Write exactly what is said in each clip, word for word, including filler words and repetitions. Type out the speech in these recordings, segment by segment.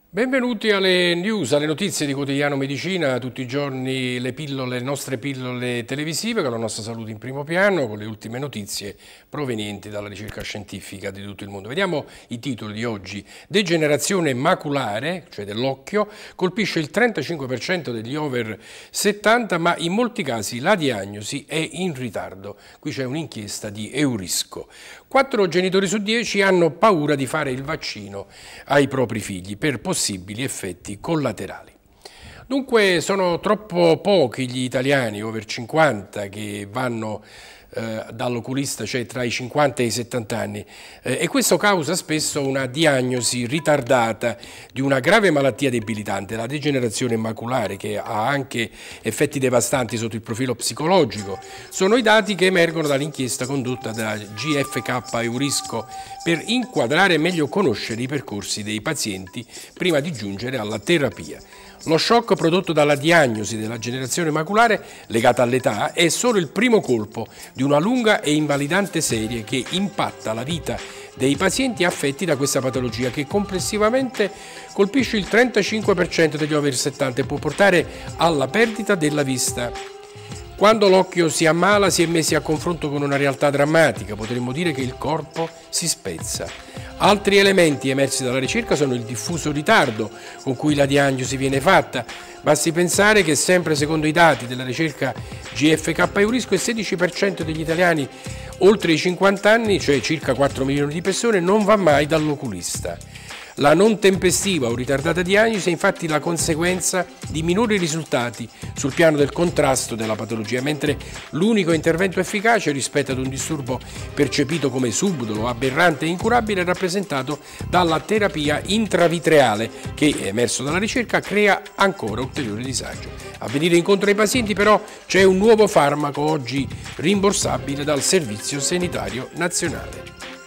Benvenuti alle news, alle notizie di Quotidiano Medicina, tutti i giorni le pillole, le nostre pillole televisive con la nostra salute in primo piano, con le ultime notizie provenienti dalla ricerca scientifica di tutto il mondo. Vediamo i titoli di oggi. Degenerazione maculare, cioè dell'occhio, colpisce il trentacinque per cento degli over settanta, ma in molti casi la diagnosi è in ritardo. Qui c'è un'inchiesta di Eurisco. Quattro genitori su dieci hanno paura di fare il vaccino ai propri figli per possibili effetti collaterali. Dunque sono troppo pochi gli italiani over cinquanta che vanno eh, dall'oculista, cioè tra i cinquanta e i settanta anni, eh, e questo causa spesso una diagnosi ritardata di una grave malattia debilitante, la degenerazione maculare, che ha anche effetti devastanti sotto il profilo psicologico. Sono i dati che emergono dall'inchiesta condotta da G F K Eurisco per inquadrare e meglio conoscere i percorsi dei pazienti prima di giungere alla terapia. Lo shock prodotto dalla diagnosi della degenerazione maculare legata all'età è solo il primo colpo di una lunga e invalidante serie che impatta la vita dei pazienti affetti da questa patologia, che complessivamente colpisce il trentacinque per cento degli over settanta e può portare alla perdita della vista. Quando l'occhio si ammala si è messi a confronto con una realtà drammatica, potremmo dire che il corpo si spezza. Altri elementi emersi dalla ricerca sono il diffuso ritardo con cui la diagnosi viene fatta. Basti pensare che sempre secondo i dati della ricerca G F K Eurisco il sedici per cento degli italiani oltre i cinquanta anni, cioè circa quattro milioni di persone, non va mai dall'oculista. La non tempestiva o ritardata diagnosi è infatti la conseguenza di minori risultati sul piano del contrasto della patologia, mentre l'unico intervento efficace rispetto ad un disturbo percepito come subdolo, aberrante e incurabile è rappresentato dalla terapia intravitreale che, emerso dalla ricerca, crea ancora ulteriore disagio. A venire incontro ai pazienti però c'è un nuovo farmaco oggi rimborsabile dal Servizio Sanitario Nazionale.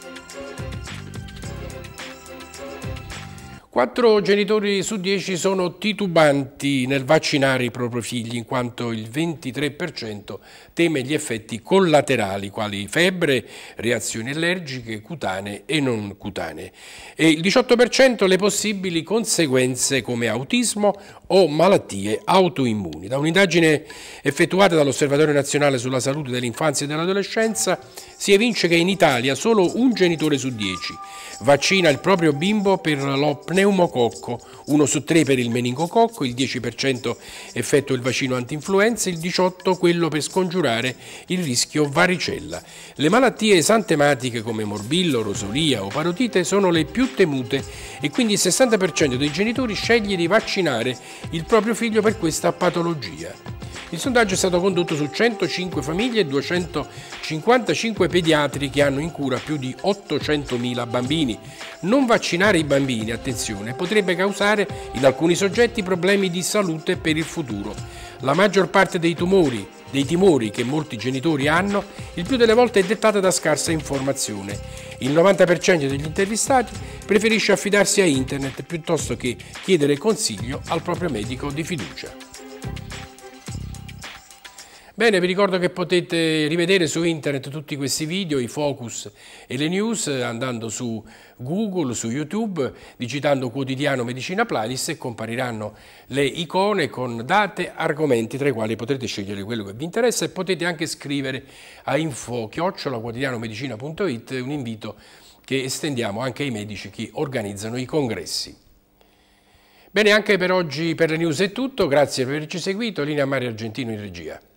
Quattro genitori su dieci sono titubanti nel vaccinare i propri figli, in quanto il ventitré per cento teme gli effetti collaterali, quali febbre, reazioni allergiche, cutanee e non cutanee, e il diciotto per cento le possibili conseguenze come autismo o malattie autoimmuni. Da un'indagine effettuata dall'Osservatorio Nazionale sulla Salute dell'Infanzia e dell'Adolescenza si evince che in Italia solo un genitore su dieci vaccina il proprio bimbo per lo pneumococco, uno su tre per il meningococco, il dieci per cento effettua il vaccino antinfluenza, il diciotto per cento quello per scongiurare il rischio varicella. Le malattie esantematiche come morbillo, rosolia o parotite sono le più temute e quindi il sessanta per cento dei genitori sceglie di vaccinare il proprio figlio per questa patologia. Il sondaggio è stato condotto su centocinque famiglie e duecentocinquantacinque pediatri che hanno in cura più di ottocentomila bambini. Non vaccinare i bambini, attenzione, potrebbe causare in alcuni soggetti problemi di salute per il futuro. La maggior parte dei tumori, dei timori che molti genitori hanno, il più delle volte è dettata da scarsa informazione. Il novanta per cento degli intervistati preferisce affidarsi a internet piuttosto che chiedere consiglio al proprio medico di fiducia. Bene, vi ricordo che potete rivedere su internet tutti questi video, i focus e le news, andando su Google, su YouTube, digitando Quotidiano Medicina Playlist e compariranno le icone con date, argomenti tra i quali potrete scegliere quello che vi interessa, e potete anche scrivere a info chiocciola quotidianomedicina punto it, un invito che estendiamo anche ai medici che organizzano i congressi. Bene, anche per oggi per le news è tutto, grazie per averci seguito, linea Mario Argentino in regia.